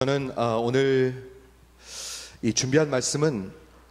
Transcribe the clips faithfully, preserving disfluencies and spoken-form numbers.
저는 어, 오늘 이 준비한 말씀은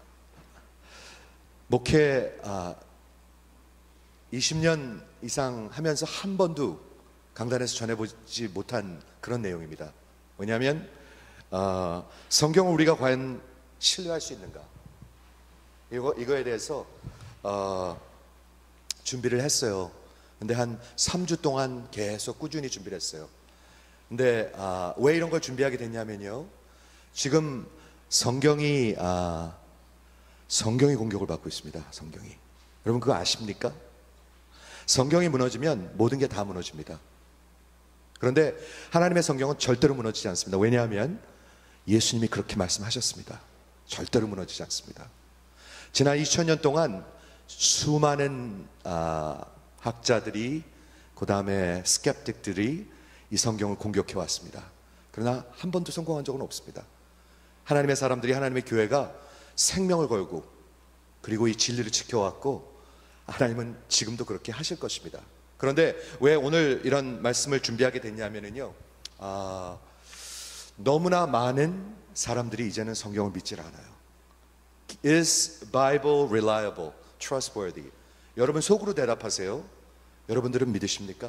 목회 어, 이십 년 이상 하면서 한 번도 강단에서 전해보지 못한 그런 내용입니다. 왜냐하면 어, 성경을 우리가 과연 신뢰할 수 있는가, 이거, 이거에 대해서 어, 준비를 했어요. 근데 한 삼 주 동안 계속 꾸준히 준비를 했어요. 근데 아, 왜 이런 걸 준비하게 됐냐면요, 지금 성경이 아, 성경이 공격을 받고 있습니다. 성경이. 여러분 그거 아십니까? 성경이 무너지면 모든 게 다 무너집니다. 그런데 하나님의 성경은 절대로 무너지지 않습니다. 왜냐하면 예수님이 그렇게 말씀하셨습니다. 절대로 무너지지 않습니다. 지난 이천 년 동안 수많은 아, 학자들이, 그 다음에 스캡틱들이 이 성경을 공격해 왔습니다. 그러나 한 번도 성공한 적은 없습니다. 하나님의 사람들이, 하나님의 교회가 생명을 걸고 그리고 이 진리를 지켜왔고, 하나님은 지금도 그렇게 하실 것입니다. 그런데 왜 오늘 이런 말씀을 준비하게 됐냐면요, 아, 너무나 많은 사람들이 이제는 성경을 믿질 않아요. Is Bible reliable, trustworthy? 여러분 속으로 대답하세요. 여러분들은 믿으십니까?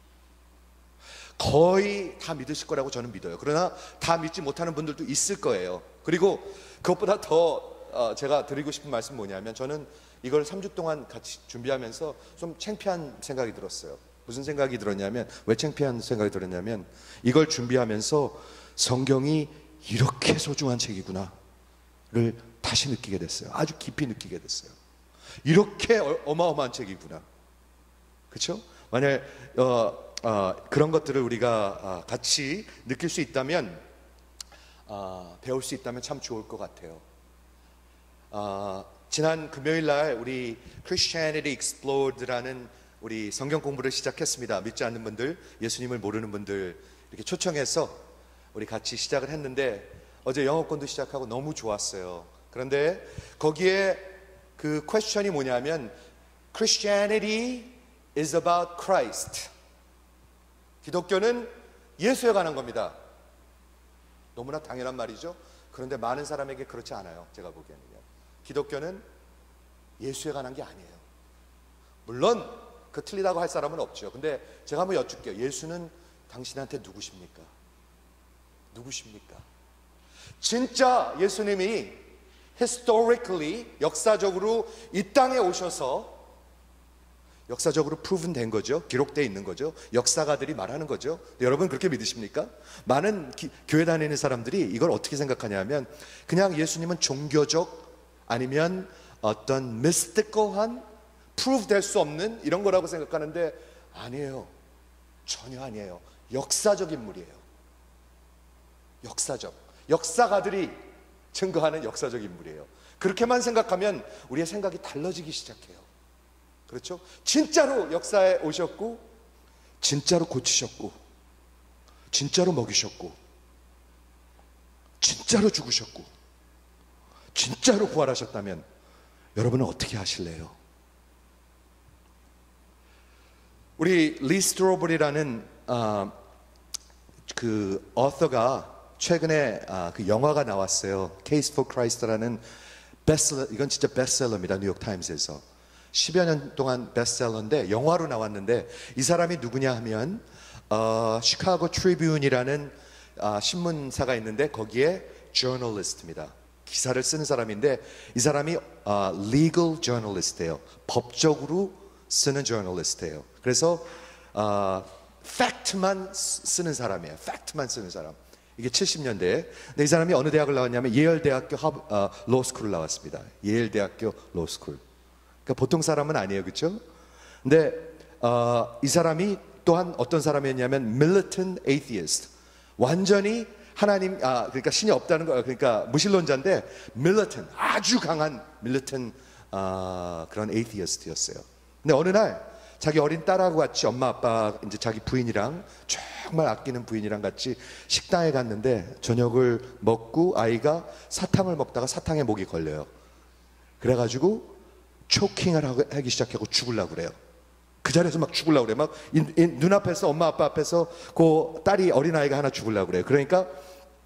거의 다 믿으실 거라고 저는 믿어요. 그러나 다 믿지 못하는 분들도 있을 거예요. 그리고 그것보다 더 어, 제가 드리고 싶은 말씀은 뭐냐면, 저는 이걸 삼 주 동안 같이 준비하면서 좀 창피한 생각이 들었어요. 무슨 생각이 들었냐면, 왜 창피한 생각이 들었냐면, 이걸 준비하면서 성경이 이렇게 소중한 책이구나를 다시 느끼게 됐어요. 아주 깊이 느끼게 됐어요. 이렇게 어마어마한 책이구나. 그렇죠? 만약 어, 어, 그런 것들을 우리가 어, 같이 느낄 수 있다면, 어, 배울 수 있다면 참 좋을 것 같아요. 어, 지난 금요일 날 우리 Christianity Explored라는 우리 성경 공부를 시작했습니다. 믿지 않는 분들, 예수님을 모르는 분들 이렇게 초청해서 우리 같이 시작을 했는데, 어제 영어권도 시작하고 너무 좋았어요. 그런데 거기에 그 퀘스천이 뭐냐면, Christianity is about Christ. 기독교는 예수에 관한 겁니다. 너무나 당연한 말이죠. 그런데 많은 사람에게 그렇지 않아요. 제가 보기에는요, 기독교는 예수에 관한 게 아니에요. 물론 그 틀리다고 할 사람은 없죠. 근데 제가 한번 여쭙게요. 예수는 당신한테 누구십니까? 누구십니까? 진짜 예수님이 historically, 역사적으로 이 땅에 오셔서, 역사적으로 proven 된 거죠. 기록되어 있는 거죠. 역사가들이 말하는 거죠. 여러분 그렇게 믿으십니까? 많은 기, 교회 다니는 사람들이 이걸 어떻게 생각하냐면, 그냥 예수님은 종교적 아니면 어떤 mystical한, prove 될 수 없는 이런 거라고 생각하는데, 아니에요. 전혀 아니에요. 역사적 인물이에요. 역사적. 역사가들이 증거하는 역사적 인물이에요. 그렇게만 생각하면 우리의 생각이 달라지기 시작해요. 그렇죠? 진짜로 역사에 오셨고, 진짜로 고치셨고, 진짜로 먹이셨고, 진짜로 죽으셨고, 진짜로 부활하셨다면 여러분은 어떻게 하실래요? 우리 리 스트로블이라는 어, 그 어서가 최근에 아, 그 영화가 나왔어요. Case for Christ라는 베스트셀러, 이건 진짜 베스트셀러입니다. 뉴욕 타임스에서 십여 년 동안 베스트셀러인데 영화로 나왔는데, 이 사람이 누구냐 하면 어, 시카고 트리뷴이라는 어, 신문사가 있는데 거기에 저널리스트입니다. 기사를 쓰는 사람인데, 이 사람이 어, legal journalist예요. 법적으로 쓰는 journalist예요. 그래서 어, 팩트만 쓰는 사람이에요. 팩트만 쓰는 사람. 이게 칠십 년대에. 근데 이 사람이 어느 대학을 나왔냐면 예일대학교 어, 로스쿨을 나왔습니다. 예일대학교 로스쿨. 그러니까 보통 사람은 아니에요, 그렇죠? 근데 어, 이 사람이 또한 어떤 사람이었냐면 militant atheist. 완전히 하나님, 아 그러니까 신이 없다는 거, 그러니까 무신론자인데 militant, 아주 강한 militant 어, 그런 atheist였어요. 근데 어느 날 자기 어린 딸하고 같이, 엄마 아빠 이제 자기 부인이랑, 정말 아끼는 부인이랑 같이 식당에 갔는데, 저녁을 먹고 아이가 사탕을 먹다가 사탕에 목이 걸려요. 그래가지고 초킹을 하기 시작하고 죽으려고 그래요. 그 자리에서 막 죽으려고 그래요. 막 눈앞에서, 엄마 아빠 앞에서 그 딸이, 어린아이가 하나 죽으려고 그래요. 그러니까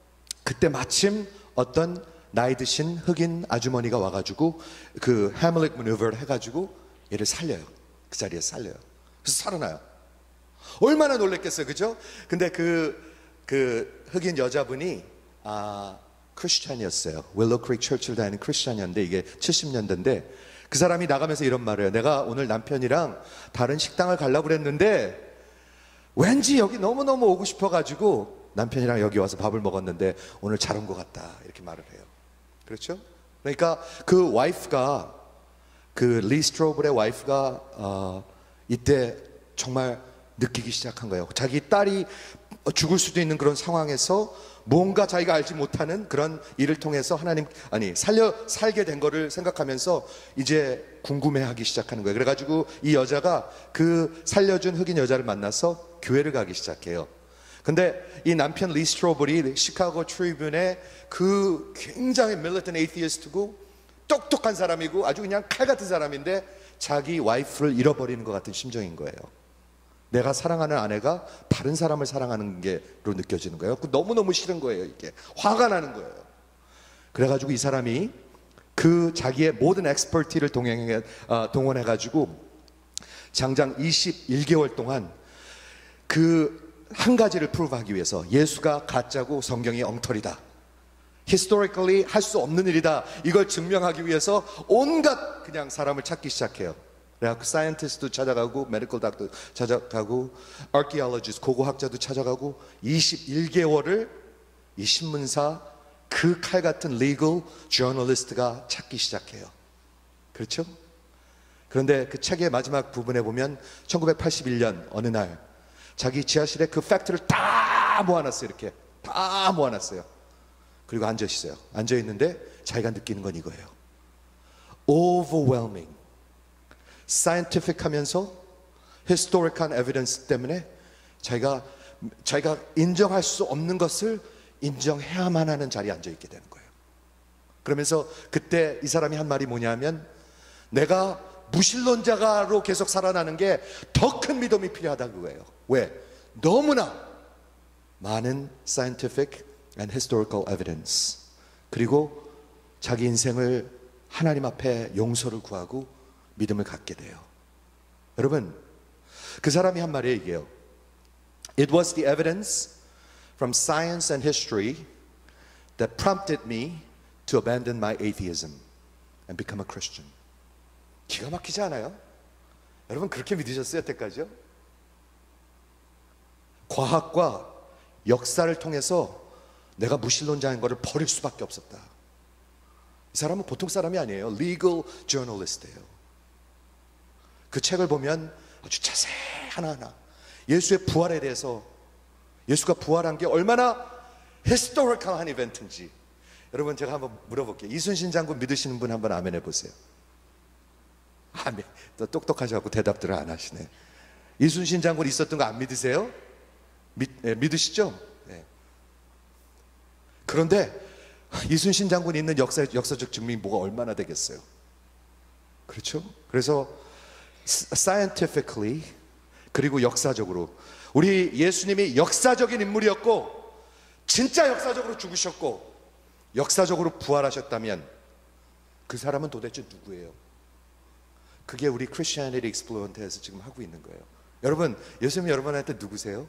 그때 마침 어떤 나이 드신 흑인 아주머니가 와가지고 그 해밀릭 매니버를 해가지고 얘를 살려요. 그 자리에서 살려요. 그래서 살아나요. 얼마나 놀랬겠어요, 그죠? 근데 그, 그 흑인 여자분이 아 크리스찬이었어요. 윌로우 크릭 처치를 다니는 크리스찬이었는데 이게 칠십 년대인데 그 사람이 나가면서 이런 말을 해요. 내가 오늘 남편이랑 다른 식당을 가려고 그랬는데 왠지 여기 너무너무 오고 싶어가지고 남편이랑 여기 와서 밥을 먹었는데 오늘 잘 온 것 같다, 이렇게 말을 해요. 그렇죠? 그러니까 그 와이프가, 그 리 스트로블의 와이프가 어, 이때 정말 느끼기 시작한 거예요. 자기 딸이 죽을 수도 있는 그런 상황에서 뭔가 자기가 알지 못하는 그런 일을 통해서 하나님, 아니 살려 살게 된 거를 생각하면서 이제 궁금해하기 시작하는 거예요. 그래가지고 이 여자가 그 살려준 흑인 여자를 만나서 교회를 가기 시작해요. 근데 이 남편 리 스트로블이 시카고 트리뷴의 그 굉장히 밀리턴 에이티스트고 똑똑한 사람이고 아주 그냥 칼 같은 사람인데 자기 와이프를 잃어버리는 것 같은 심정인 거예요. 내가 사랑하는 아내가 다른 사람을 사랑하는 게로 느껴지는 거예요. 너무너무 싫은 거예요. 이게 화가 나는 거예요. 그래가지고 이 사람이 그 자기의 모든 엑스퍼티를 동행해, 어, 동원해가지고 장장 이십일 개월 동안 그 한 가지를 프루브하기 위해서, 예수가 가짜고 성경이 엉터리다, historically 할 수 없는 일이다, 이걸 증명하기 위해서 온갖 그냥 사람을 찾기 시작해요. 그래갖고 사이언티스트도 찾아가고 메디컬 닥터도 찾아가고 아키올로지스트 고고학자도 찾아가고 이십일 개월을 이 신문사 그 칼 같은 리걸 저널리스트가 찾기 시작해요. 그렇죠? 그런데 그 책의 마지막 부분에 보면 천구백팔십일 년 어느 날 자기 지하실에 그 팩트를 다 모아놨어요. 이렇게 다 모아놨어요. 그리고 앉아 있어요. 앉아 있는데 자기가 느끼는 건 이거예요. overwhelming, scientific 하면서 historic한 evidence 때문에 자기가 자기가 인정할 수 없는 것을 인정해야만 하는 자리에 앉아 있게 되는 거예요. 그러면서 그때 이 사람이 한 말이 뭐냐면, 내가 무신론자가로 계속 살아나는 게 더 큰 믿음이 필요하다 그거예요. 왜? 너무나 많은 scientific and historical evidence, 그리고 자기 인생을 하나님 앞에 용서를 구하고 믿음을 갖게 돼요. 여러분, 그 사람이 한 말이 이게요. It was the evidence from science and history that prompted me to abandon my atheism and become a Christian. 기가 막히지 않아요? 여러분 그렇게 믿으셨어요, 여태까지요? 과학과 역사를 통해서 내가 무신론자인 것을 버릴 수밖에 없었다. 이 사람은 보통 사람이 아니에요. legal journalist예요. 그 책을 보면 아주 자세히 하나하나 예수의 부활에 대해서, 예수가 부활한 게 얼마나 히스토리컬한 이벤트인지. 여러분 제가 한번 물어볼게요. 이순신 장군 믿으시는 분 한번 아멘 해보세요. 아멘. 또 똑똑하셔서 대답들을 안 하시네. 이순신 장군 있었던 거 안 믿으세요? 믿, 예, 믿으시죠? 네. 그런데 이순신 장군이 있는 역사, 역사적 증명이 뭐가 얼마나 되겠어요? 그렇죠? 그래서 scientifically 그리고 역사적으로 우리 예수님이 역사적인 인물이었고 진짜 역사적으로 죽으셨고 역사적으로 부활하셨다면 그 사람은 도대체 누구예요? 그게 우리 크리스티애니티 익스플로런트에서 지금 하고 있는 거예요. 여러분, 예수님 여러분한테 누구세요?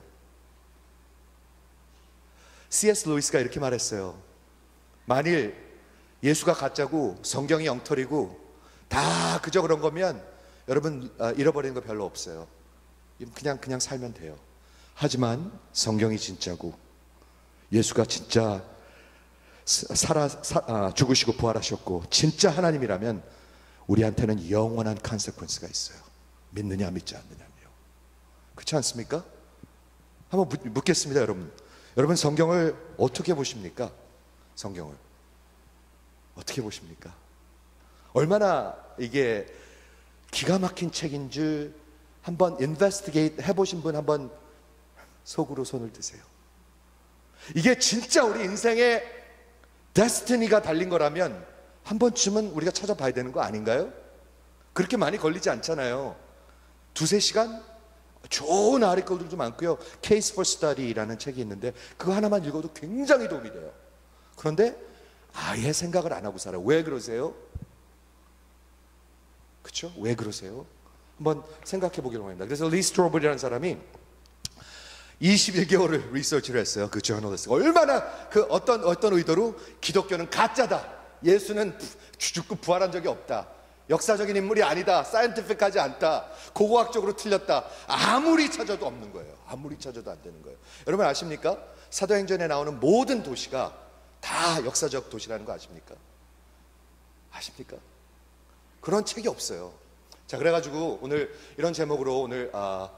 씨 에스 루이스가 이렇게 말했어요. 만일 예수가 가짜고 성경이 엉터리고 다 그저 그런 거면 여러분 잃어버리는 거 별로 없어요. 그냥 그냥 살면 돼요. 하지만 성경이 진짜고 예수가 진짜 살아, 사, 아, 죽으시고 부활하셨고 진짜 하나님이라면 우리한테는 영원한 컨세퀀스가 있어요. 믿느냐 믿지 않느냐며. 그렇지 않습니까? 한번 묻, 묻겠습니다. 여러분 여러분 성경을 어떻게 보십니까? 성경을 어떻게 보십니까? 얼마나 이게 기가 막힌 책인 줄 한번 인베스티게이트 해보신 분 한번 속으로 손을 드세요. 이게 진짜 우리 인생의 데스티니가 달린 거라면 한 번쯤은 우리가 찾아봐야 되는 거 아닌가요? 그렇게 많이 걸리지 않잖아요. 두세 시간? 좋은 아리클들도 많고요. Case for Study라는 책이 있는데 그거 하나만 읽어도 굉장히 도움이 돼요. 그런데 아예 생각을 안 하고 살아요. 왜 그러세요? 그렇죠? 왜 그러세요? 한번 생각해 보기를 원합니다. 그래서 리 스트로블이라는 사람이 이십일 개월을 리서치를 했어요. 그 저널리스트가 얼마나 그 어떤 어떤 의도로 기독교는 가짜다, 예수는 죽고 부활한 적이 없다, 역사적인 인물이 아니다, 사이언티픽하지 않다, 고고학적으로 틀렸다, 아무리 찾아도 없는 거예요. 아무리 찾아도 안 되는 거예요. 여러분 아십니까? 사도행전에 나오는 모든 도시가 다 역사적 도시라는 거 아십니까? 아십니까? 그런 책이 없어요. 자, 그래가지고 오늘 이런 제목으로 오늘 아,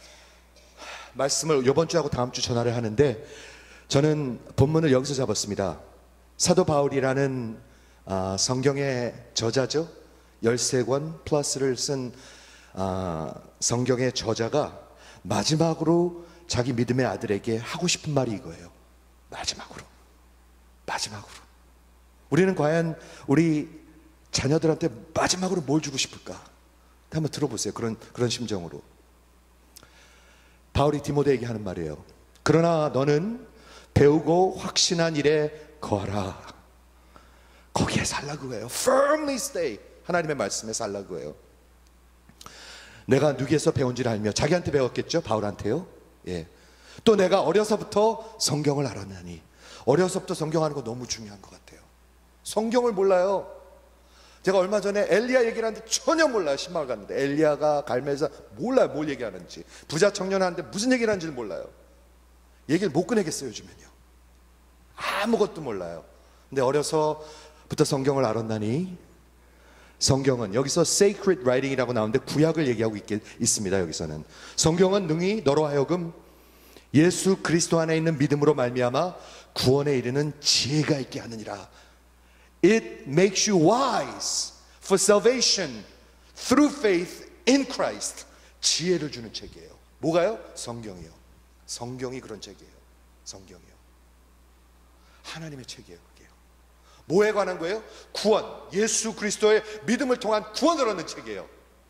말씀을 이번 주하고 다음 주 전화를 하는데, 저는 본문을 여기서 잡았습니다. 사도 바울이라는 아, 성경의 저자죠. 열세 권 플러스를 쓴 아, 성경의 저자가 마지막으로 자기 믿음의 아들에게 하고 싶은 말이 이거예요. 마지막으로 마지막으로 우리는 과연 우리 자녀들한테 마지막으로 뭘 주고 싶을까? 한번 들어보세요. 그런 그런 심정으로 바울이 디모데에게 하는 말이에요. 그러나 너는 배우고 확신한 일에 거하라. 거기에 살라고 해요. Firmly stay. 하나님의 말씀에 살라고 해요. 내가 누구에서 배운지를 알며, 자기한테 배웠겠죠? 바울한테요. 예. 또 내가 어려서부터 성경을 알았나니. 어려서부터 성경하는 거 너무 중요한 것 같아요. 성경을 몰라요. 제가 얼마 전에 엘리야 얘기를 하는데 전혀 몰라요. 신방을 갔는데 엘리야가 갈멜에서 몰라요. 뭘 얘기하는지. 부자 청년 하는데 무슨 얘기를 하는지를 몰라요. 얘기를 못 꺼내겠어요. 요즘엔요. 아무것도 몰라요. 근데 어려서부터 성경을 알았나니, 성경은 여기서 sacred writing이라고 나오는데 구약을 얘기하고 있겠, 있습니다. 여기서는 성경은 능히 너로 하여금 예수 그리스도 안에 있는 믿음으로 말미암아 구원에 이르는 지혜가 있게 하느니라. It makes you wise for salvation through faith in Christ. 지혜를 주는 책이에요. 뭐가요? 성경이요. 성경이 그런 책이에요. 성경이요. 하나님의 책이에요. 그게요. 뭐에 관한 거예요? 구원. 예수 그리스도의 믿음을 통한 구원을 얻는 책이에요.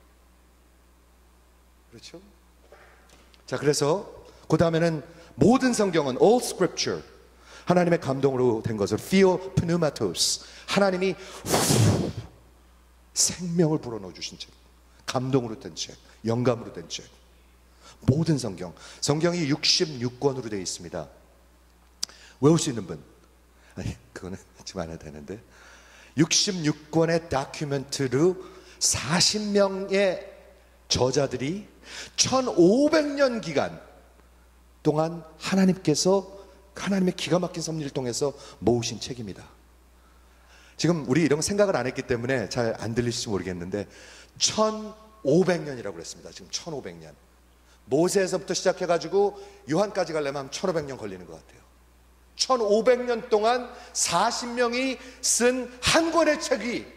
그렇죠? 자, 그래서 그 다음에는 모든 성경은 all scripture, 하나님의 감동으로 된 것을 theo pneumatos, 하나님이 후, 생명을 불어넣어 주신 책, 감동으로 된 책, 영감으로 된 책. 모든 성경, 성경이 육십육 권으로 되어 있습니다. 외울 수 있는 분? 아니, 그거는 지금 안 해도 되는데, 육십육 권의 다큐멘트로 사십 명의 저자들이 천오백 년 기간 동안 하나님께서 하나님의 기가 막힌 섭리를 통해서 모으신 책입니다. 지금 우리 이런 생각을 안 했기 때문에 잘 안 들리실지 모르겠는데 천오백 년이라고 그랬습니다. 지금 천오백 년. 모세에서부터 시작해가지고 요한까지 가려면 천오백 년 걸리는 것 같아요. 천오백 년 동안 사십 명이 쓴 한 권의 책이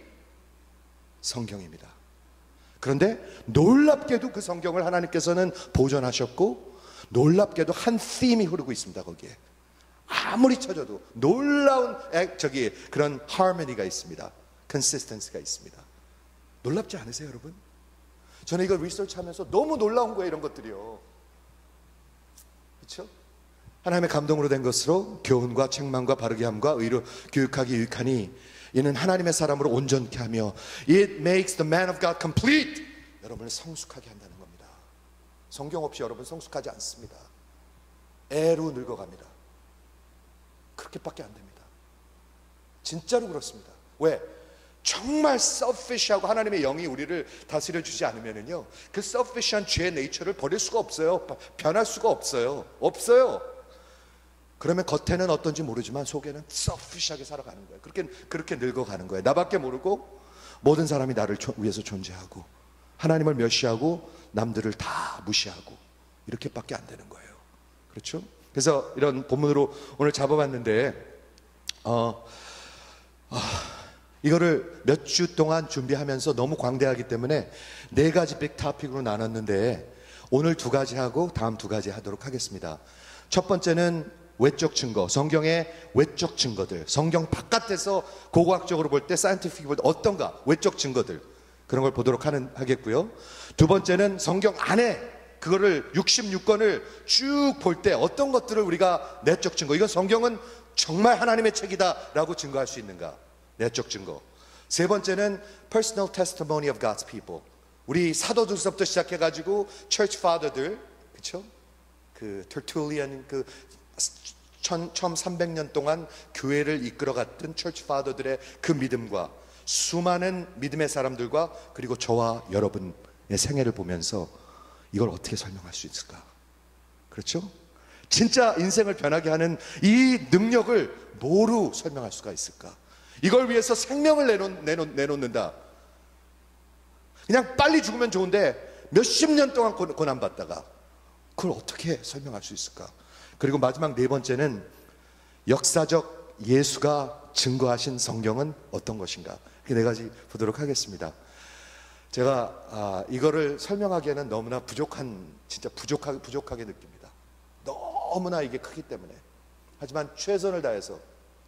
성경입니다. 그런데 놀랍게도 그 성경을 하나님께서는 보존하셨고, 놀랍게도 한 them이 흐르고 있습니다. 거기에 아무리 찾아도 놀라운 저기 그런 harmony가 있습니다. consistency가 있습니다. 놀랍지 않으세요, 여러분? 저는 이거 리서치하면서 너무 놀라운 거예요, 이런 것들이요. 그렇죠? 하나님의 감동으로 된 것으로 교훈과 책망과 바르게 함과 의로 교육하기 유익하니 이는 하나님의 사람으로 온전케 하며 it makes the man of God complete. 여러분을 성숙하게 한다는 겁니다. 성경 없이 여러분 성숙하지 않습니다. 애로 늙어갑니다. 그렇게밖에 안 됩니다. 진짜로 그렇습니다. 왜? 정말 selfish하고 하나님의 영이 우리를 다스려 주지 않으면은요, 그 selfish한 죄의 네이처를 버릴 수가 없어요. 변할 수가 없어요. 없어요. 그러면 겉에는 어떤지 모르지만 속에는 selfish하게 살아가는 거예요. 그렇게 그렇게 늙어가는 거예요. 나밖에 모르고 모든 사람이 나를 위해서 존재하고 하나님을 멸시하고 남들을 다 무시하고 이렇게밖에 안 되는 거예요. 그렇죠? 그래서 이런 본문으로 오늘 잡아봤는데 어, 어, 이거를 몇 주 동안 준비하면서 너무 광대하기 때문에 네 가지 빅 토픽으로 나눴는데 오늘 두 가지 하고 다음 두 가지 하도록 하겠습니다. 첫 번째는 외적 증거, 성경의 외적 증거들, 성경 바깥에서 고고학적으로 볼 때 사이언티픽 볼 때 어떤가, 외적 증거들, 그런 걸 보도록 하는, 하겠고요. 두 번째는 성경 안에 그거를 육십육 권을 쭉 볼 때 어떤 것들을 우리가 내적 증거, 이건 성경은 정말 하나님의 책이다라고 증거할 수 있는가? 내적 증거. 세 번째는 personal testimony of God's people. 우리 사도들서부터 시작해가지고 church father들, 그렇죠? 그 tertullian 그 천삼백 년 동안 교회를 이끌어갔던 church father들의 그 믿음과 수많은 믿음의 사람들과 그리고 저와 여러분의 생애를 보면서 이걸 어떻게 설명할 수 있을까? 그렇죠? 진짜 인생을 변하게 하는 이 능력을 뭐로 설명할 수가 있을까? 이걸 위해서 생명을 내놓, 내놓, 내놓는다. 그냥 빨리 죽으면 좋은데 몇십 년 동안 고난받다가 그걸 어떻게 설명할 수 있을까? 그리고 마지막 네 번째는 역사적 예수가 증거하신 성경은 어떤 것인가? 이 네 가지 보도록 하겠습니다. 제가 아, 이거를 설명하기에는 너무나 부족한, 진짜 부족하게, 부족하게 느낍니다. 너무나 이게 크기 때문에. 하지만 최선을 다해서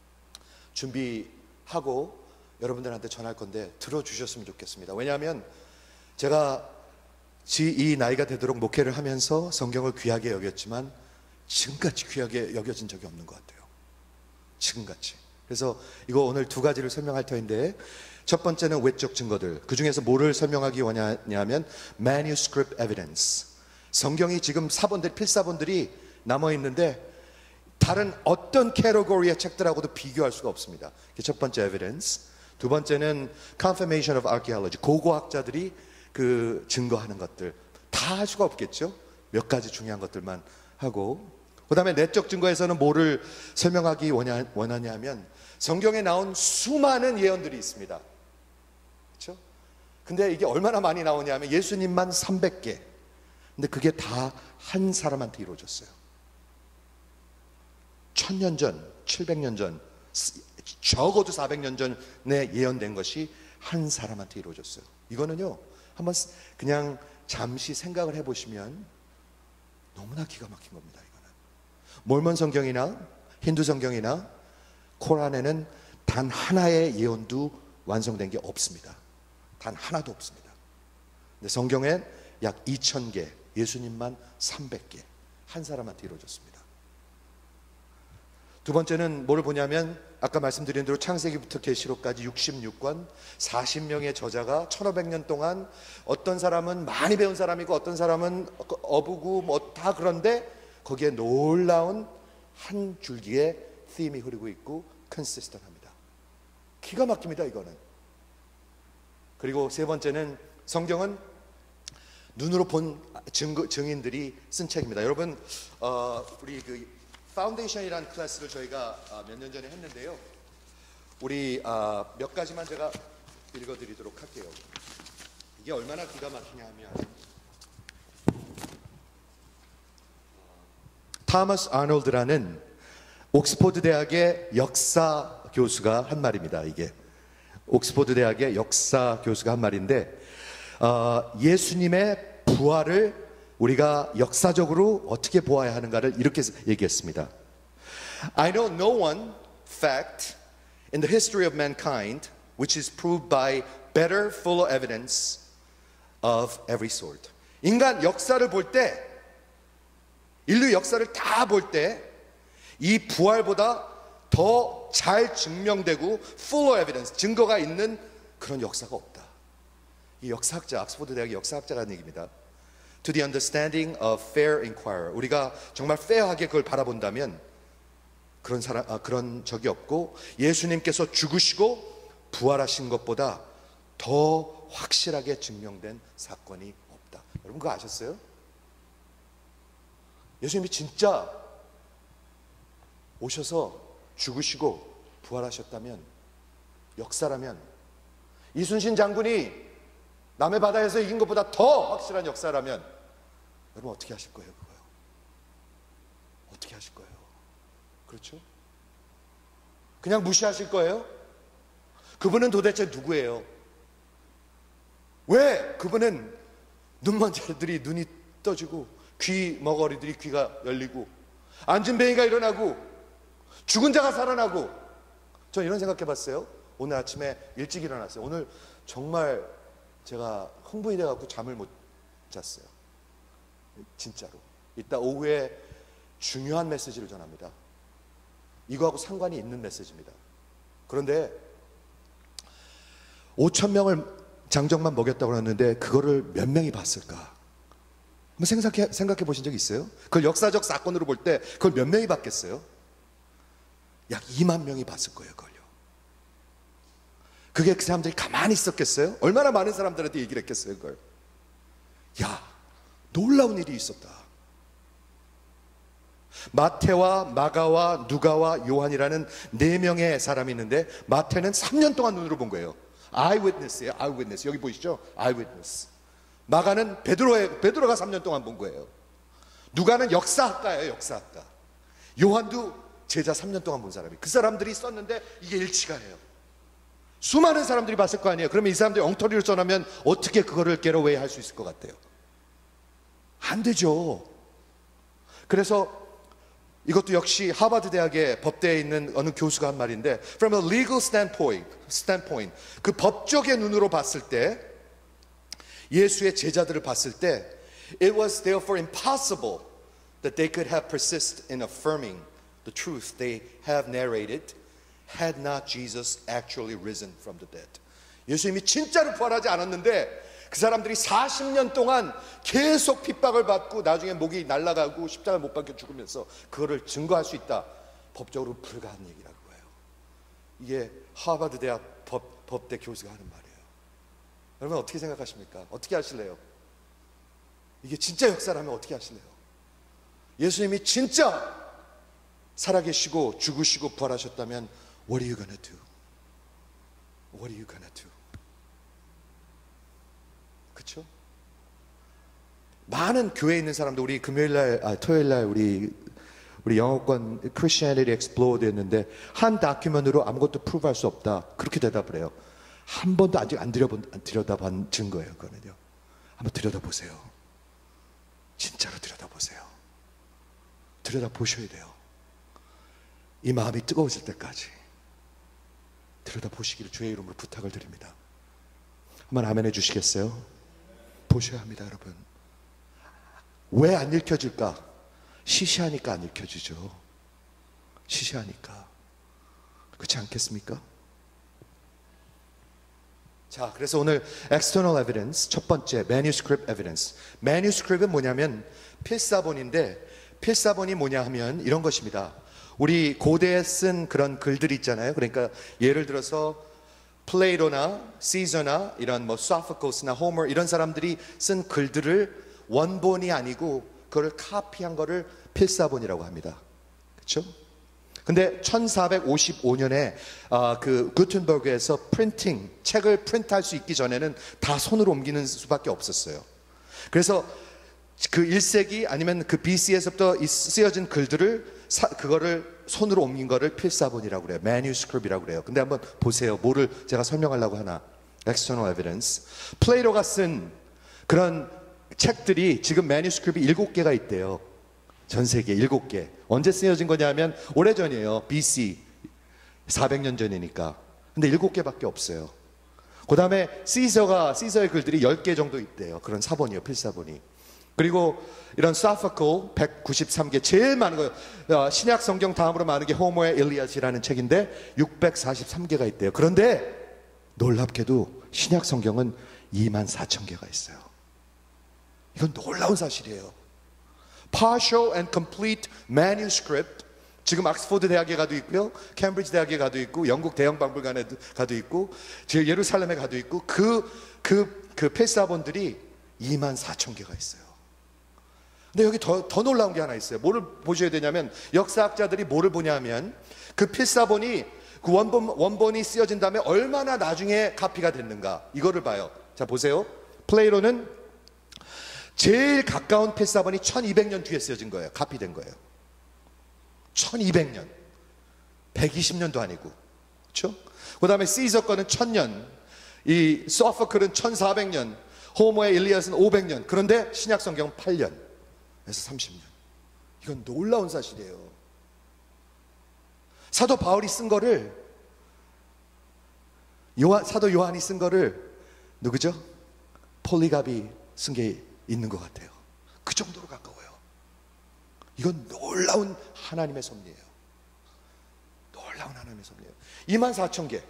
준비하고 여러분들한테 전할 건데 들어주셨으면 좋겠습니다. 왜냐하면 제가 이 나이가 되도록 목회를 하면서 성경을 귀하게 여겼지만 지금같이 귀하게 여겨진 적이 없는 것 같아요. 지금같이. 그래서 이거 오늘 두 가지를 설명할 터인데, 첫 번째는 외적 증거들. 그 중에서 뭐를 설명하기 원하냐면 manuscript evidence. 성경이 지금 사본들, 필사본들이 남아있는데 다른 어떤 캐러고리의 책들하고도 비교할 수가 없습니다. 이게 첫 번째 evidence. 두 번째는 confirmation of archaeology. 고고학자들이 그 증거하는 것들 다 할 수가 없겠죠. 몇 가지 중요한 것들만 하고, 그 다음에 내적 증거에서는 뭐를 설명하기 원하, 원하냐면 성경에 나온 수많은 예언들이 있습니다. 그렇죠? 근데 이게 얼마나 많이 나오냐면 예수님만 삼백 개. 근데 그게 다 한 사람한테 이루어졌어요. 천년 전, 칠백 년 전, 적어도 사백 년 전에 예언된 것이 한 사람한테 이루어졌어요. 이거는요, 한번 그냥 잠시 생각을 해보시면 너무나 기가 막힌 겁니다. 이거는 몰몬 성경이나 힌두 성경이나 코란에는 단 하나의 예언도 완성된 게 없습니다. 단 하나도 없습니다. 근데 성경엔 약 이천 개, 예수님만 삼백 개, 한 사람한테 이루어졌습니다. 두 번째는 뭐를 보냐면 아까 말씀드린 대로 창세기부터 계시록까지 육십육 권, 사십 명의 저자가 천오백 년 동안 어떤 사람은 많이 배운 사람이고 어떤 사람은 어부고 뭐 다, 그런데 거기에 놀라운 한 줄기의 them이 흐르고 있고 consistent합니다. 기가 막힙니다, 이거는. 그리고 세 번째는 성경은 눈으로 본 증거, 증인들이 쓴 책입니다. 여러분, 어, 우리 그 파운데이션이라는 클래스를 저희가 몇 년 전에 했는데요. 우리 아, 몇 가지만 제가 읽어드리도록 할게요. 이게 얼마나 기가 막히냐 하면 타머스 아놀드라는 옥스포드 대학의 역사 교수가 한 말입니다. 이게 옥스포드 대학의 역사 교수가 한 말인데, 어, 예수님의 부활을 우리가 역사적으로 어떻게 보아야 하는가를 이렇게 얘기했습니다. I know no one fact in the history of mankind which is proved by better, fuller evidence of every sort. 인간 역사를 볼 때, 인류 역사를 다 볼 때 이 부활보다 더 잘 증명되고 fuller evidence, 증거가 있는 그런 역사가 없다. 이 역사학자, 옥스포드 대학의 역사학자가 하는 얘기입니다. To the understanding of fair inquirer. 우리가 정말 페어하게 그걸 바라본다면 그런 사람, 아, 그런 적이 없고 예수님께서 죽으시고 부활하신 것보다 더 확실하게 증명된 사건이 없다. 여러분 그거 아셨어요? 예수님이 진짜 오셔서 죽으시고 부활하셨다면, 역사라면, 이순신 장군이 남해 바다에서 이긴 것보다 더 확실한 역사라면 여러분 어떻게 하실 거예요? 그거요? 어떻게 하실 거예요? 그렇죠? 그냥 무시하실 거예요? 그분은 도대체 누구예요? 왜 그분은 눈먼 자들이 눈이 떠지고 귀 머거리들이 귀가 열리고 앉은 뱅이가 일어나고 죽은 자가 살아나고, 전 이런 생각해 봤어요. 오늘 아침에 일찍 일어났어요. 오늘 정말 제가 흥분이 돼갖고 잠을 못 잤어요. 진짜로. 이따 오후에 중요한 메시지를 전합니다. 이거하고 상관이 있는 메시지입니다. 그런데 오천 명을 장정만 먹였다고 했는데 그거를 몇 명이 봤을까? 한번 생각해, 생각해 보신 적 있어요? 그걸 역사적 사건으로 볼 때 그걸 몇 명이 봤겠어요? 약 이만 명이 봤을 거예요, 그걸요. 그게 그 사람들이 가만히 있었겠어요? 얼마나 많은 사람들한테 얘기를 했겠어요, 그걸. 야, 놀라운 일이 있었다. 마태와 마가와 누가와 요한이라는 네 명의 사람이 있는데, 마태는 삼 년 동안 눈으로 본 거예요. 아이위트니스예요. 아이위트니스. 여기 보이시죠? 아이위트니스. 마가는 베드로의 베드로가 삼 년 동안 본 거예요. 누가는 역사학가예요. 역사학가. 요한도 제자 삼 년 동안 본 사람이. 그 사람들이 썼는데 이게 일치가 해요. 수많은 사람들이 봤을 거 아니에요. 그러면 이 사람들이 엉터리를 써놓으면 어떻게 그거를 get 할 수 있을 것 같아요? 안 되죠. 그래서 이것도 역시 하버드 대학의 법대에 있는 어느 교수가 한 말인데, from a legal standpoint, standpoint, 그 법적의 눈으로 봤을 때, 예수의 제자들을 봤을 때, it was therefore impossible that they could have persisted in affirming the truth they have narrated had not Jesus actually risen from the dead. 예수님이 진짜로 부활하지 않았는데 그 사람들이 사십 년 동안 계속 핍박을 받고 나중에 목이 날아가고 십자가 못 박혀 죽으면서 그거를 증거할 수 있다. 법적으로 불가한 얘기라고 해요. 이게 하버드 대학 법, 법대 교수가 하는 말이에요. 여러분 어떻게 생각하십니까? 어떻게 하실래요? 이게 진짜 역사라면 어떻게 하실래요? 예수님이 진짜 살아계시고 죽으시고 부활하셨다면 What are you gonna do? What are you gonna do? 그렇죠? 많은 교회에 있는 사람도 우리 금요일날, 아, 토요일날 우리 우리 영어권 Christianity Explode 했는데 한 다큐멘으로 아무것도 프루브할 수 없다. 그렇게 대답을 해요. 한 번도 아직 안 들여본, 들여다본 증거예요. 그거는요. 한번 들여다보세요. 진짜로 들여다보세요. 들여다보셔야 돼요. 이 마음이 뜨거워질 때까지 들여다보시기를 주의 이름으로 부탁을 드립니다. 한번 아멘 해주시겠어요? 보셔야 합니다, 여러분. 왜 안 읽혀질까? 시시하니까 안 읽혀지죠. 시시하니까. 그렇지 않겠습니까? 자, 그래서 오늘 external evidence, 첫 번째 manuscript evidence. manuscript은 뭐냐면 필사본인데, 필사본이 뭐냐 하면 이런 것입니다. 우리 고대에 쓴 그런 글들 있잖아요. 그러니까 예를 들어서 플레이토나 시저나 이런 뭐 소포클스나 호머 이런 사람들이 쓴 글들을 원본이 아니고 그걸 카피한 거를 필사본이라고 합니다. 그렇죠? 근데 천사백오십오 년에 어, 그 구텐버그에서 프린팅, 책을 프린트할 수 있기 전에는 다 손으로 옮기는 수밖에 없었어요. 그래서 그 일 세기 아니면 그 비씨에서부터 쓰여진 글들을 사, 그거를 손으로 옮긴 거를 필사본이라고 그래요. manuscript이라고 그래요. 근데 한번 보세요. 뭐를 제가 설명하려고 하나. external evidence. 플레이토가 쓴 그런 책들이 지금 manuscript이 일곱 개가 있대요. 전 세계에 일곱 개. 언제 쓰여진 거냐면 오래전이에요. 비씨. 사백 년 전이니까. 근데 일곱 개밖에 없어요. 그 다음에 시저가, 시저의 글들이 열 개 정도 있대요. 그런 사본이요. 필사본이. 그리고 이런 소포클 백구십삼 개, 제일 많은 거예요. 신약 성경 다음으로 많은 게 호모의 일리아스라는 책인데 육백사십삼 개가 있대요. 그런데 놀랍게도 신약 성경은 이만 사천 개가 있어요. 이건 놀라운 사실이에요. Partial and complete manuscript. 지금 옥스포드 대학에 가도 있고요, 캠브리지 대학에 가도 있고, 영국 대형 박물관에 가도 있고, 지금 예루살렘에 가도 있고, 그, 그, 그 필사본들이 이만 사천 개가 있어요. 근데 여기 더, 더 놀라운 게 하나 있어요. 뭐를 보셔야 되냐면, 역사학자들이 뭐를 보냐면, 그 필사본이, 그 원본, 원본이 쓰여진 다음에 얼마나 나중에 카피가 됐는가. 이거를 봐요. 자, 보세요. 플레이토는 제일 가까운 필사본이 천이백 년 뒤에 쓰여진 거예요. 카피된 거예요. 천이백 년. 백이십 년도 아니고. 그렇죠? 그 다음에 시저 거는 천 년. 이 소포클은 천사백 년. 호모의 일리아스는 오백 년. 그런데 신약 성경은 팔 년. 그래서 삼십 년. 이건 놀라운 사실이에요. 사도 바울이 쓴 거를, 요한, 사도 요한이 쓴 거를 누구죠? 폴리갑이 쓴 게 있는 것 같아요. 그 정도로 가까워요. 이건 놀라운 하나님의 섭리예요. 놀라운 하나님의 섭리예요. 이만 사천 개.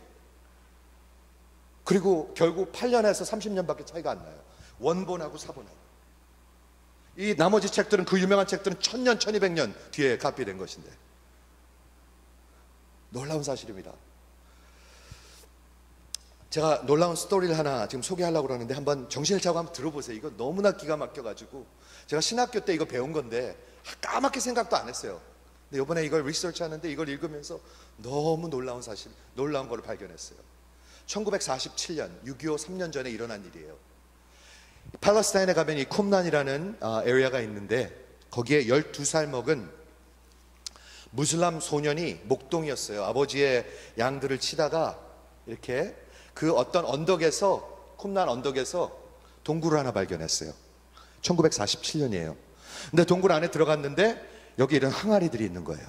그리고 결국 팔 년에서 삼십 년밖에 차이가 안 나요. 원본하고 사본하고. 이 나머지 책들은, 그 유명한 책들은 천년, 천이백 년 뒤에 카피된 것인데, 놀라운 사실입니다. 제가 놀라운 스토리를 하나 지금 소개하려고 그러는데 한번 정신을 차고 한번 들어보세요. 이거 너무나 기가 막혀가지고 제가 신학교 때 이거 배운 건데 까맣게 생각도 안 했어요. 근데 이번에 이걸 리서치하는데 이걸 읽으면서 너무 놀라운 사실, 놀라운 걸 발견했어요. 천구백사십칠 년, 육이오 삼 년 전에 일어난 일이에요. 팔레스타인에 가면 이 쿰란이라는 어, 에리아가 있는데, 거기에 열두 살 먹은 무슬람 소년이 목동이었어요. 아버지의 양들을 치다가 이렇게 그 어떤 언덕에서, 쿰란 언덕에서 동굴을 하나 발견했어요. 천구백사십칠 년이에요. 근데 동굴 안에 들어갔는데 여기 이런 항아리들이 있는 거예요.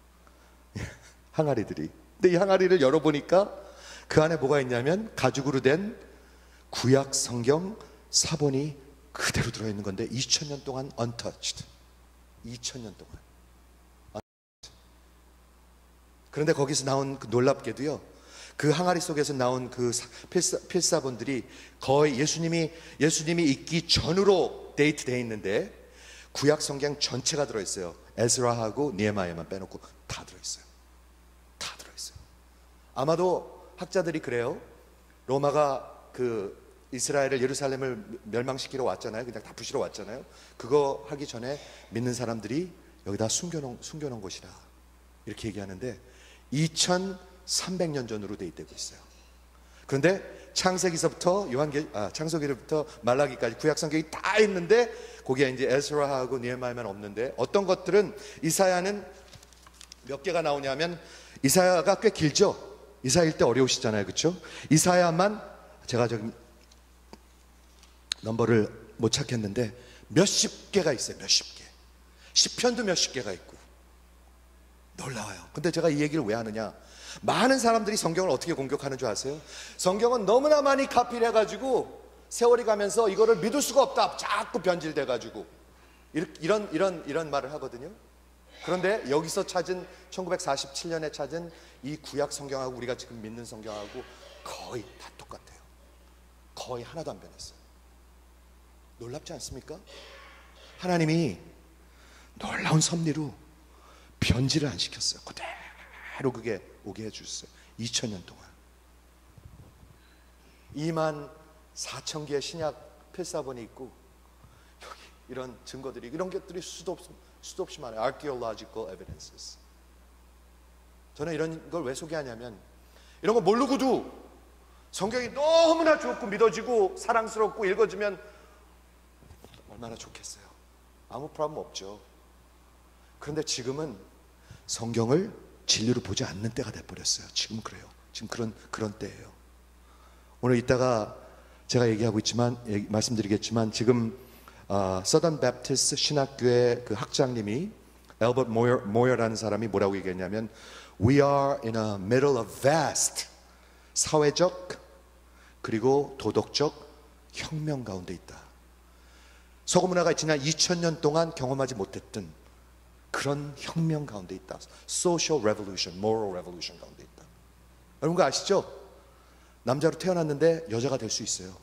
항아리들이. 근데 이 항아리를 열어보니까 그 안에 뭐가 있냐면 가죽으로 된 구약 성경 사본이 그대로 들어있는 건데 이천 년 동안 untouched. 이천 년 동안. 그런데 거기서 나온 그 놀랍게도요, 그 항아리 속에서 나온 그 필사, 필사본들이 거의 예수님이 예수님이 있기 전으로 데이트되어 있는데 구약 성경 전체가 들어있어요. 에스라하고 니에마야만 빼놓고 다 들어있어요. 다 들어있어요. 아마도 학자들이 그래요. 로마가 그 이스라엘을, 예루살렘을 멸망시키러 왔잖아요. 그냥 다 부시러 왔잖아요. 그거 하기 전에 믿는 사람들이 여기다 숨겨놓은, 숨겨놓은 곳이라 이렇게 얘기하는데 이천삼백 년 전으로 데이트되고 있어요. 그런데 창세기서부터 요한계, 아, 창세기부터 말라기까지 구약 성경이 다 있는데 거기에 이제 에스라하고 니에마야만 없는데, 어떤 것들은 이사야는 몇 개가 나오냐면, 이사야가 꽤 길죠. 이사야 읽 때 어려우시잖아요, 그렇죠? 이사야만 제가 저기 넘버를 못 찾겠는데 몇십 개가 있어요. 몇십 개. 시편도 몇십 개가 있고. 놀라워요. 근데 제가 이 얘기를 왜 하느냐, 많은 사람들이 성경을 어떻게 공격하는 줄 아세요? 성경은 너무나 많이 카피를 해가지고 세월이 가면서 이거를 믿을 수가 없다, 자꾸 변질돼가지고 이런 이런 이런 말을 하거든요. 그런데 여기서 찾은 천구백사십칠 년에 찾은 이 구약 성경하고 우리가 지금 믿는 성경하고 거의 다 똑같아요. 거의 하나도 안 변했어요. 놀랍지 않습니까? 하나님이 놀라운 섭리로 변질을 안 시켰어요. 그대로 그게 오게 해주셨어요. 이천 년 동안. 이만 사천 개의 신약 필사본이 있고, 여기 이런 증거들이, 이런 것들이 수도, 없, 수도 없이 많아요. Archaeological evidences. 저는 이런 걸 왜 소개하냐면, 이런 거 모르고도 성경이 너무나 좋고 믿어지고 사랑스럽고 읽어지면 얼마나 좋겠어요. 아무 프로블em 없죠. 그런데 지금은 성경을 진리로 보지 않는 때가 돼버렸어요. 지금 그래요. 지금 그런 그런 때예요. 오늘 이따가 제가 얘기하고 있지만, 얘기, 말씀드리겠지만, 지금 어, 서던 베프티스트 신학교의 그 학장님이, 엘버트 모어, 모어라는 사람이 뭐라고 얘기했냐면, We are in a middle of vast 사회적 그리고 도덕적 혁명 가운데 있다. 서구 문화가 지난 이천 년 동안 경험하지 못했던 그런 혁명 가운데 있다. Social revolution, moral revolution 가운데 있다. 여러분 그거 아시죠? 남자로 태어났는데 여자가 될 수 있어요.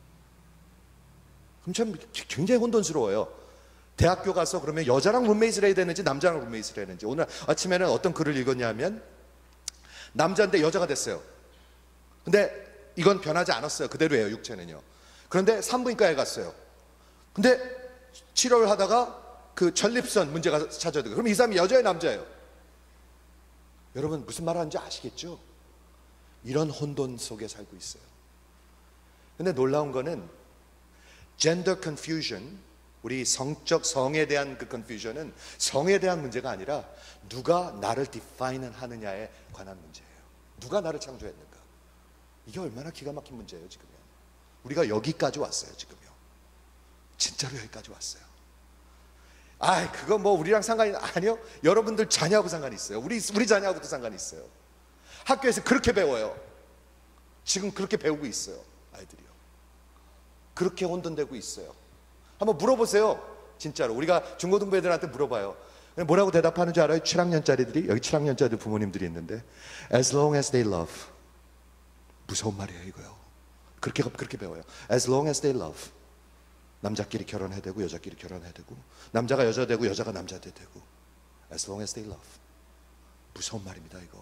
그럼 참 굉장히 혼돈스러워요. 대학교 가서 그러면 여자랑 룸메이트를 해야 되는지 남자랑 룸메이트를 해야 되는지. 오늘 아침에는 어떤 글을 읽었냐면, 남자인데 여자가 됐어요. 근데 이건 변하지 않았어요. 그대로예요, 육체는요. 그런데 산부인과에 갔어요. 근데 치료를 하다가 그 전립선 문제가 찾아져요. 그럼 이 사람이 여자예요, 남자예요? 여러분 무슨 말 하는지 아시겠죠? 이런 혼돈 속에 살고 있어요. 근데 놀라운 거는 gender confusion, 우리 성적, 성에 대한 그 confusion은 성에 대한 문제가 아니라 누가 나를 define 하느냐에 관한 문제예요. 누가 나를 창조했는가. 이게 얼마나 기가 막힌 문제예요. 지금요. 우리가 여기까지 왔어요. 지금요. 진짜로 여기까지 왔어요. 아, 그거 뭐 우리랑 상관이, 아니요. 여러분들 자녀하고 상관이 있어요. 우리 우리 자녀하고도 상관이 있어요. 학교에서 그렇게 배워요. 지금 그렇게 배우고 있어요. 아이들이요. 그렇게 혼돈되고 있어요. 한번 물어보세요. 진짜로 우리가 중고등부 애들한테 물어봐요. 뭐라고 대답하는 줄 알아요? 칠 학년짜리들이, 여기 칠 학년짜리 부모님들이 있는데, as long as they love. 무서운 말이에요 이거요. 그렇게 그렇게 배워요. as long as they love. 남자끼리 결혼해야 되고 여자끼리 결혼해야 되고, 남자가 여자 되고 여자가 남자 되고, as long as they love. 무서운 말입니다 이거.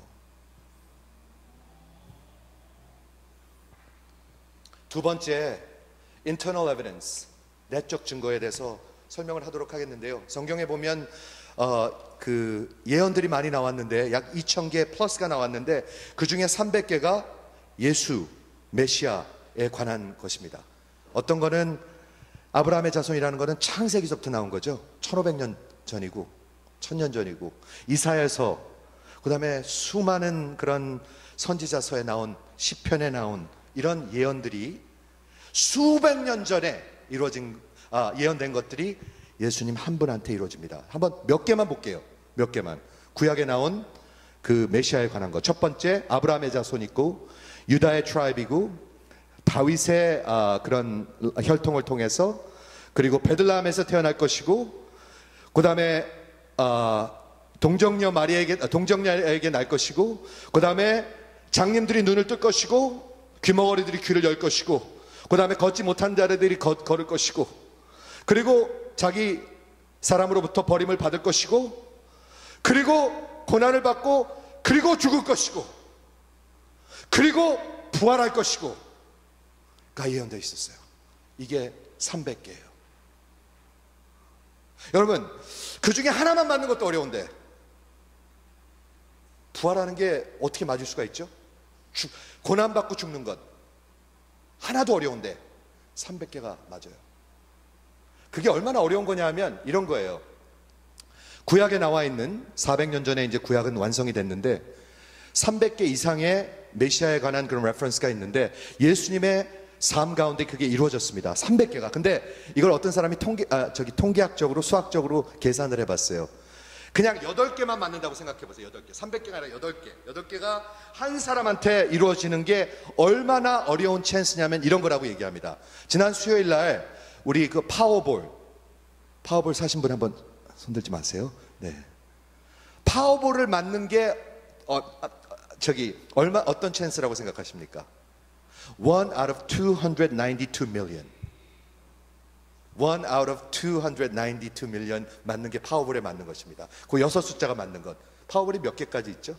두 번째, internal evidence, 내적 증거에 대해서 설명을 하도록 하겠는데요. 성경에 보면 어, 그 예언들이 많이 나왔는데 약 이천 개 플러스가 나왔는데 그 중에 삼백 개가 예수, 메시아에 관한 것입니다. 어떤 거는 아브라함의 자손이라는 거는 창세기서부터 나온 거죠. 천오백 년 전이고 천 년 전이고, 이사야서, 그 다음에 수많은 그런 선지자서에 나온, 시편에 나온 이런 예언들이 수백 년 전에 이루어진, 아, 예언된 것들이 예수님 한 분한테 이루어집니다. 한번 몇 개만 볼게요. 몇 개만. 구약에 나온 그 메시아에 관한 것. 첫 번째, 아브라함의 자손 있고 유다의 트라이브이고 다윗의 아, 그런 혈통을 통해서, 그리고 베들레헴에서 태어날 것이고, 그 다음에 아, 동정녀 마리아에게 동정녀에게 날 것이고, 그 다음에 장님들이 눈을 뜰 것이고, 귀머거리들이 귀를 열 것이고, 그 다음에 걷지 못한 자들이 걷, 걸을 것이고, 그리고 자기 사람으로부터 버림을 받을 것이고, 그리고 고난을 받고, 그리고 죽을 것이고, 그리고 부활할 것이고 가 예언되어 있었어요. 이게 삼백 개예요. 여러분, 그 중에 하나만 맞는 것도 어려운데 부활하는 게 어떻게 맞을 수가 있죠? 주, 고난받고 죽는 것 하나도 어려운데 삼백 개가 맞아요. 그게 얼마나 어려운 거냐 하면 이런 거예요. 구약에 나와 있는, 사백 년 전에 이제 구약은 완성이 됐는데 삼백 개 이상의 메시아에 관한 그런 레퍼런스가 있는데 예수님의 삶 가운데 그게 이루어졌습니다. 삼백 개가. 근데 이걸 어떤 사람이 통계, 아, 저기 통계학적으로, 수학적으로 계산을 해봤어요. 그냥 여덟 개만 맞는다고 생각해보세요. 여덟 개. 삼백 개가 아니라 여덟 개. 여덟 개가 한 사람한테 이루어지는 게 얼마나 어려운 찬스냐면 이런 거라고 얘기합니다. 지난 수요일 날 우리 그 파워볼, 파워볼 사신 분 한번 손들지 마세요. 네. 파워볼을 맞는 게 어, 아, 저기 얼마 어떤 찬스라고 생각하십니까? One out of two hundred ninety-two million. One out of two hundred ninety-two million 맞는 게 파워볼에 맞는 것입니다. 그 여섯 숫자가 맞는 것. 파워볼이 몇 개까지 있죠?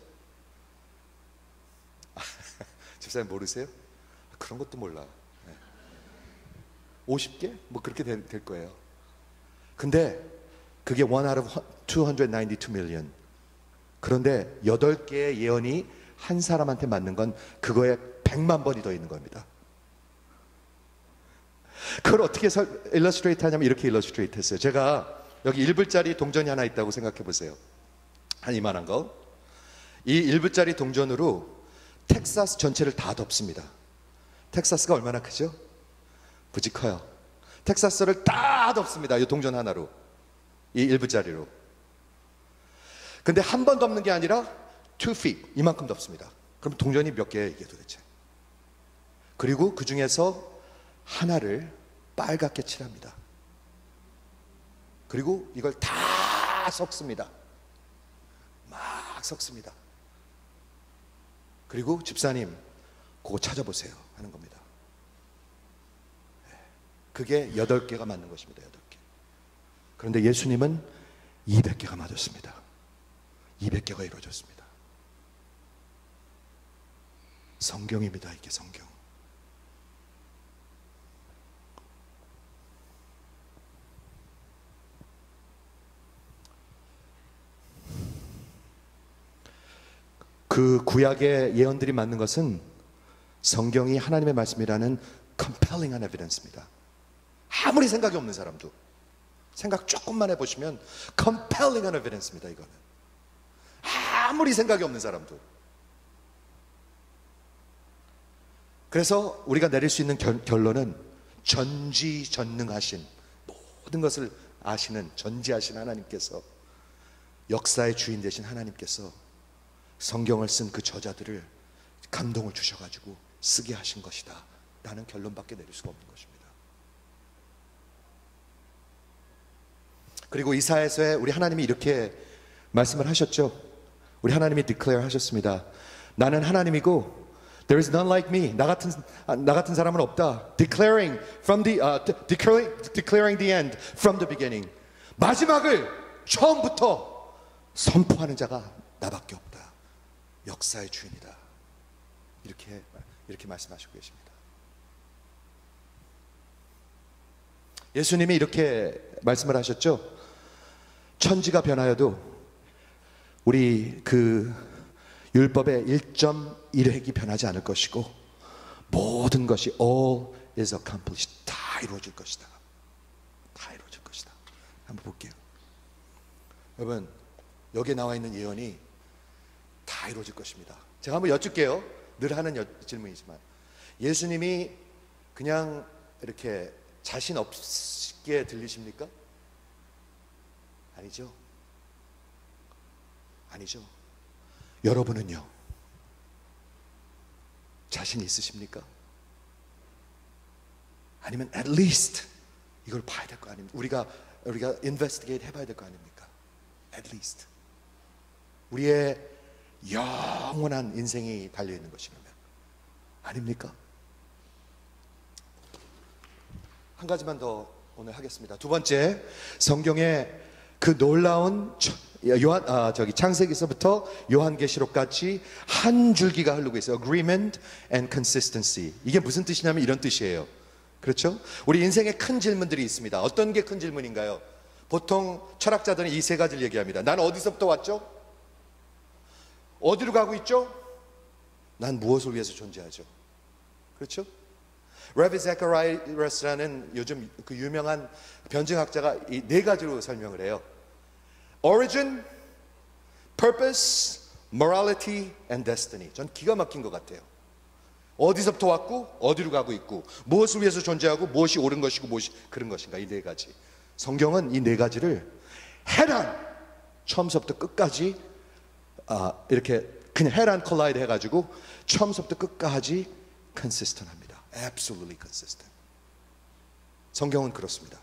집사님 모르세요? 그런 것도 몰라. 네. 오십 개? 뭐 그렇게 될, 될 거예요. 근데 그게 one out of two hundred ninety-two million. 그런데 여덟 개의 예언이 한 사람한테 맞는 건 그거에 백만 번이 더 있는 겁니다. 그걸 어떻게 일러스트레이트 하냐면 이렇게 일러스트레이트 했어요. 제가 여기 일 불짜리 동전이 하나 있다고 생각해 보세요. 한 이만한 거. 이 일 불짜리 동전으로 텍사스 전체를 다 덮습니다. 텍사스가 얼마나 크죠? 무지 커요. 텍사스를 다 덮습니다. 이 동전 하나로. 이 일 불짜리로. 근데 한 번 덮는 게 아니라 two feet, 이만큼 덮습니다. 그럼 동전이 몇 개예요 이게 도대체? 그리고 그 중에서 하나를 빨갛게 칠합니다. 그리고 이걸 다 섞습니다. 막 섞습니다. 그리고 집사님 그거 찾아보세요 하는 겁니다. 그게 여덟 개가 맞는 것입니다. 여덟 개. 그런데 예수님은 이백 개가 맞았습니다. 이백 개가 이루어졌습니다. 성경입니다. 이게 성경. 그 구약의 예언들이 맞는 것은 성경이 하나님의 말씀이라는 compelling한 evidence입니다. 아무리 생각이 없는 사람도 생각 조금만 해보시면 compelling한 evidence입니다. 이거는 아무리 생각이 없는 사람도. 그래서 우리가 내릴 수 있는 결, 결론은 전지전능하신, 모든 것을 아시는 전지하신 하나님께서, 역사의 주인 되신 하나님께서 성경을 쓴 그 저자들을 감동을 주셔가지고 쓰게 하신 것이다 라는 결론밖에 내릴 수가 없는 것입니다. 그리고 이사야서에 우리 하나님이 이렇게 말씀을 하셨죠. 우리 하나님이 declare 하셨습니다. 나는 하나님이고 there is none like me. 나 같은 나 같은 사람은 없다. Declaring from the uh, declaring, declaring the end from the beginning. 마지막을 처음부터 선포하는 자가 나밖에 없다. 역사의 주인이다. 이렇게 이렇게 말씀하시고 계십니다. 예수님이 이렇게 말씀을 하셨죠. 천지가 변하여도 우리 그 율법의 일 점 일 획이 변하지 않을 것이고 모든 것이 all is accomplished. 다 이루어질 것이다. 다 이루어질 것이다. 한번 볼게요. 여러분, 여기에 나와 있는 예언이 다 이루어질 것입니다. 제가 한번 여쭙게요. 늘 하는 여, 질문이지만 예수님이 그냥 이렇게 자신 없게 들리십니까? 아니죠. 아니죠. 여러분은요? 자신 있으십니까? 아니면 at least 이걸 봐야 될 거 아닙니까? 우리가 우리가 investigate 해봐야 될 거 아닙니까? At least 우리의 영원한 인생이 달려 있는 것이라면 아닙니까? 한 가지만 더 오늘 하겠습니다. 두 번째, 성경의 그 놀라운 요한 아 저기 창세기서부터 요한계시록까지 한 줄기가 흐르고 있어요. Agreement and consistency. 이게 무슨 뜻이냐면 이런 뜻이에요. 그렇죠? 우리 인생에 큰 질문들이 있습니다. 어떤 게 큰 질문인가요? 보통 철학자들은 이 세 가지를 얘기합니다. 난 어디서부터 왔죠? 어디로 가고 있죠? 난 무엇을 위해서 존재하죠? 그렇죠? 레비 제카리아스라는 요즘 그 유명한 변증학자가 이 네 가지로 설명을 해요. Origin, Purpose, Morality, and Destiny. 전 기가 막힌 것 같아요. 어디서부터 왔고 어디로 가고 있고 무엇을 위해서 존재하고 무엇이 옳은 것이고 무엇이 그런 것인가, 이 네 가지. 성경은 이 네 가지를 해란 처음부터 끝까지 아, 이렇게 그냥 해란 컬라이드 해가지고 처음부터 끝까지 consistent합니다. Absolutely consistent. 성경은 그렇습니다.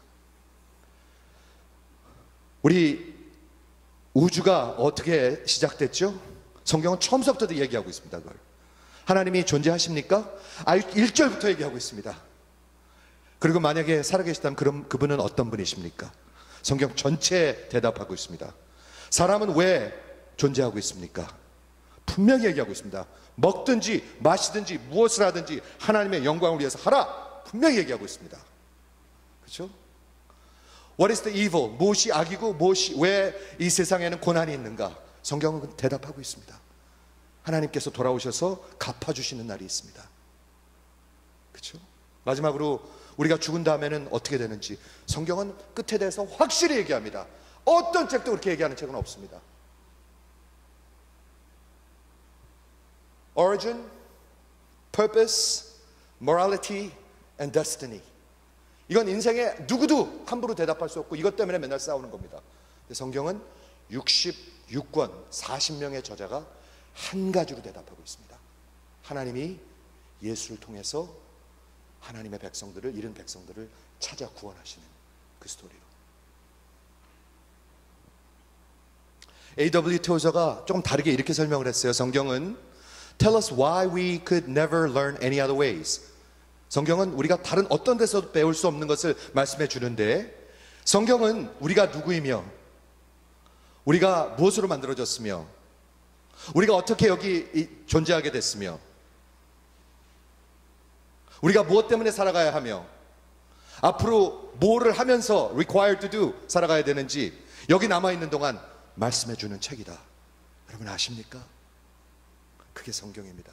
우리 우주가 어떻게 시작됐죠? 성경은 처음부터 얘기하고 있습니다. 그걸 하나님이 존재하십니까? 아, 일 절부터 얘기하고 있습니다. 그리고 만약에 살아계시다면 그럼 그분은 어떤 분이십니까? 성경 전체에 대답하고 있습니다. 사람은 왜 존재하고 있습니까? 분명히 얘기하고 있습니다. 먹든지 마시든지 무엇을 하든지 하나님의 영광을 위해서 하라, 분명히 얘기하고 있습니다. 그렇죠? What is the evil? 무엇이 악이고 무엇이 왜 이 세상에는 고난이 있는가? 성경은 대답하고 있습니다. 하나님께서 돌아오셔서 갚아주시는 날이 있습니다. 그렇죠? 마지막으로 우리가 죽은 다음에는 어떻게 되는지 성경은 끝에 대해서 확실히 얘기합니다. 어떤 책도 그렇게 얘기하는 책은 없습니다. Origin, Purpose, Morality, and Destiny. 이건 인생에 누구도 함부로 대답할 수 없고 이것 때문에 맨날 싸우는 겁니다. 근데 성경은 육십육 권 사십 명의 저자가 한 가지로 대답하고 있습니다. 하나님이 예수를 통해서 하나님의 백성들을, 잃은 백성들을 찾아 구원하시는 그 스토리로. 에이 더블유 토저가 조금 다르게 이렇게 설명을 했어요. 성경은 Tell us why we could never learn any other ways. 성경은 우리가 다른 어떤 데서도 배울 수 없는 것을 말씀해 주는데, 성경은 우리가 누구이며 우리가 무엇으로 만들어졌으며 우리가 어떻게 여기 존재하게 됐으며 우리가 무엇 때문에 살아가야 하며 앞으로 뭐를 하면서 required to do 살아가야 되는지 여기 남아있는 동안 말씀해 주는 책이다. 여러분 아십니까? 그게 성경입니다.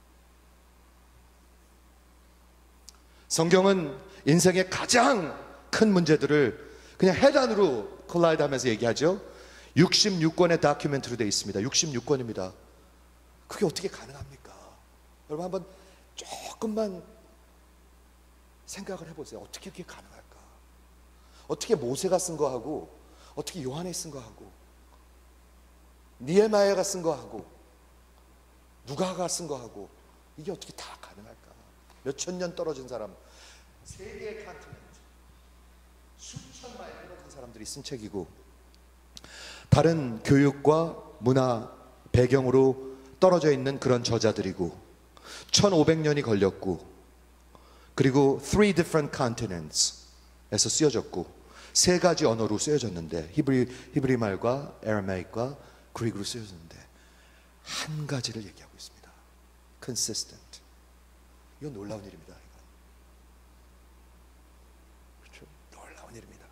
성경은 인생의 가장 큰 문제들을 그냥 해단으로 콜라이드 하면서 얘기하죠. 육십육 권의 다큐멘터리로 되어 있습니다. 육십육 권입니다. 그게 어떻게 가능합니까? 여러분 한번 조금만 생각을 해보세요. 어떻게 그게 가능할까? 어떻게 모세가 쓴 거하고 어떻게 요한이 쓴 거하고 니에마야가 쓴 거하고 누가가 쓴 거하고 이게 어떻게 다 가능할까? 몇천 년 떨어진 사람, 세 개의 컨티넨트, 수천 마일 떨어진 사람들이 쓴 책이고 다른 교육과 문화 배경으로 떨어져 있는 그런 저자들이고 천오백 년이 걸렸고 그리고 three different continents에서 쓰여졌고 세 가지 언어로 쓰여졌는데 히브리, 히브리 말과 아라마이크와 그리스로 쓰여졌는데 한 가지를 얘기하고 있습니다. consistent. 이건 놀라운 일입니다. 이건. 그렇죠? 놀라운 일입니다.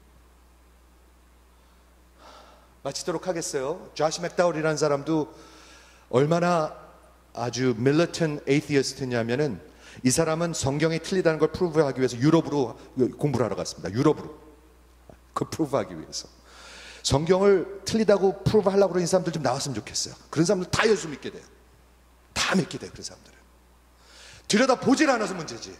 마치도록 하겠어요. 조시 맥다울이라는 사람도 얼마나 아주 militant atheist냐면은 이 사람은 성경이 틀리다는 걸 프루브하기 위해서 유럽으로 공부를 하러 갔습니다. 유럽으로. 그 프루브하기 위해서. 성경을 틀리다고 프루브하려고 그러는 사람들 좀 나왔으면 좋겠어요. 그런 사람들 다 예수 믿게 돼요. 다 믿게 돼요. 그런 사람들은. 들여다 보질 않아서 문제지.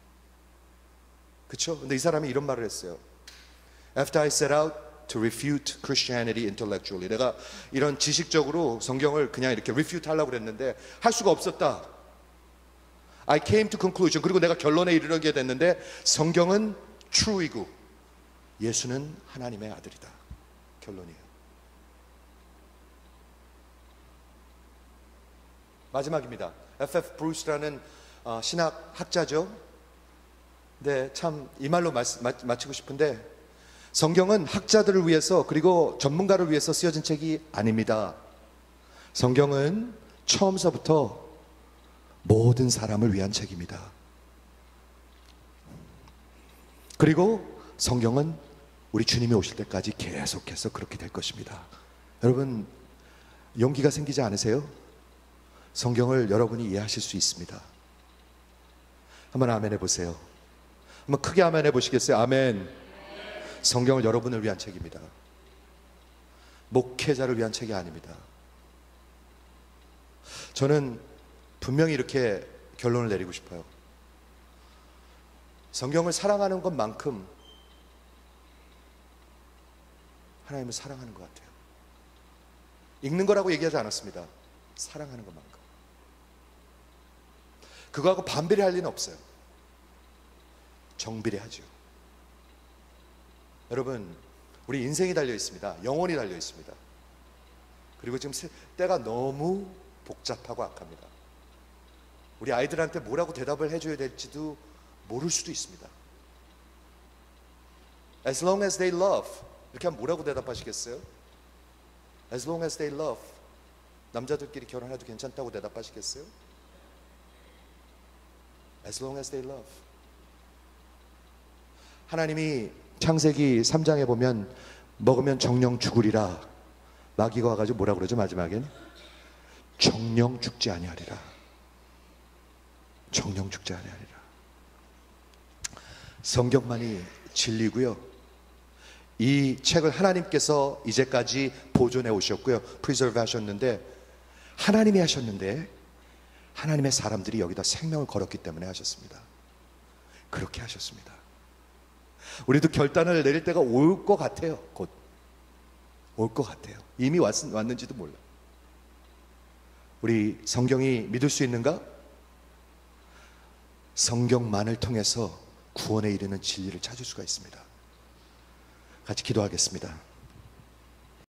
그렇죠? 근데 이 사람이 이런 말을 했어요. After I set out to refute Christianity intellectually. 내가 이런 지식적으로 성경을 그냥 이렇게 refute 하려고 그랬는데 할 수가 없었다. I came to conclusion. 그리고 내가 결론에 이르게 됐는데 성경은 true이고 예수는 하나님의 아들이다. 결론이에요. 마지막입니다. 에프 에프 브루스라는 어, 신학 학자죠. 네, 참 이 말로 마, 마, 마치고 싶은데 성경은 학자들을 위해서 그리고 전문가를 위해서 쓰여진 책이 아닙니다. 성경은 처음서부터 모든 사람을 위한 책입니다. 그리고 성경은 우리 주님이 오실 때까지 계속해서 그렇게 될 것입니다. 여러분 용기가 생기지 않으세요? 성경을 여러분이 이해하실 수 있습니다. 한번 아멘 해보세요. 한번 크게 아멘 해보시겠어요? 아멘. 성경은 여러분을 위한 책입니다. 목회자를 위한 책이 아닙니다. 저는 분명히 이렇게 결론을 내리고 싶어요. 성경을 사랑하는 것만큼 하나님을 사랑하는 것 같아요. 읽는 거라고 얘기하지 않았습니다. 사랑하는 것만큼. 그거하고 반비례할 리는 없어요. 정비례하죠. 여러분, 우리 인생이 달려 있습니다. 영혼이 달려 있습니다. 그리고 지금 때가 너무 복잡하고 악합니다. 우리 아이들한테 뭐라고 대답을 해줘야 될지도 모를 수도 있습니다. As long as they love. 이렇게 하면 뭐라고 대답하시겠어요? As long as they love. 남자들끼리 결혼해도 괜찮다고 대답하시겠어요? As long as they love. 하나님이 창세기 삼 장에 보면 먹으면 정령 죽으리라. 마귀가 와가지고 뭐라 그러죠? 마지막엔 정령 죽지 아니하리라. 정령 죽지 아니하리라. 성경만이 진리고요. 이 책을 하나님께서 이제까지 보존해 오셨고요. 프리저브 하셨는데 하나님이 하셨는데 하나님의 사람들이 여기다 생명을 걸었기 때문에 하셨습니다. 그렇게 하셨습니다. 우리도 결단을 내릴 때가 올 것 같아요. 곧 올 것 같아요. 이미 왔, 왔는지도 몰라. 우리 성경이 믿을 수 있는가? 성경만을 통해서 구원에 이르는 진리를 찾을 수가 있습니다. 같이 기도하겠습니다.